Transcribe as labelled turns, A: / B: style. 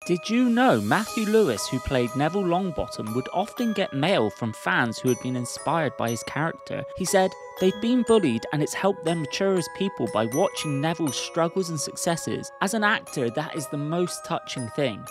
A: Did you know Matthew Lewis, who played Neville Longbottom, would often get mail from fans who had been inspired by his character? He said, "They've been bullied and it's helped them mature as people by watching Neville's struggles and successes. As an actor, that is the most touching thing.